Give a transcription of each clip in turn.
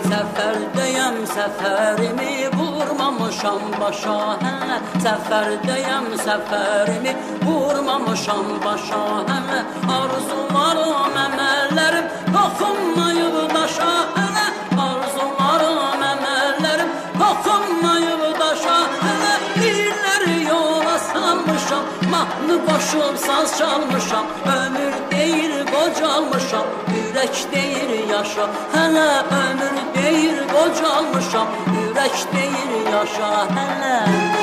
Səfərdəyəm, səfərimi vurmamışam başa, hələ. Səfərdəyəm, səfərimi vurmamışam başa, hələ. Arzularım, əməllərim toxunmayıb daşa, hələ. Arzularım, əməllərim toxunmayıb daşa, hələ. Dilləri yola salmışam, mahnı qoşub saz çalmışam. Ömür deyir qocalmışam, ürək deyir yaşa, hələ. Ömür deyir qocalmışam, ürək deyir yaşa, hələ.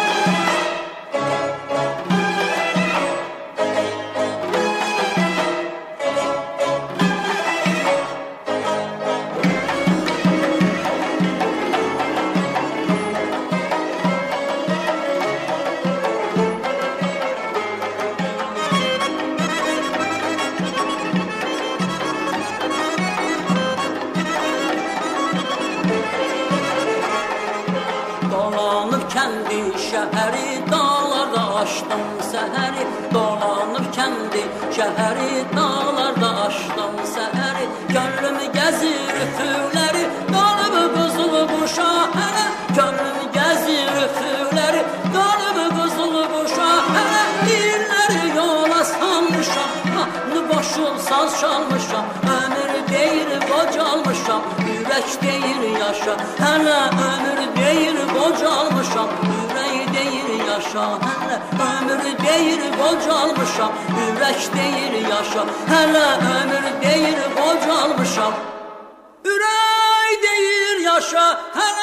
Dolanıb kəndi şəhəri, dağlarda açdım səhəri. Dolanıb kəndi şəhəri, dağlarda açdım səhəri. Gönlüm gəzir üfüqləri, dolub qızıl quşa, hələ. Gönlüm gəzir üfüqləri, dolub qızıl quşa, hələ. Dilləri yola salmışam, mahnı qoşub saz çalmışam. Ömür deyir qocalmışam, ürək deyir yaşa, hələ. Ömür deyir qocalmışam, ürək deyir yaşa, hələ. Ömür deyir qocalmışam, ürək deyir yaşa, hələ. Ömür deyir qocalmışam, ürək deyir yaşa, hələ.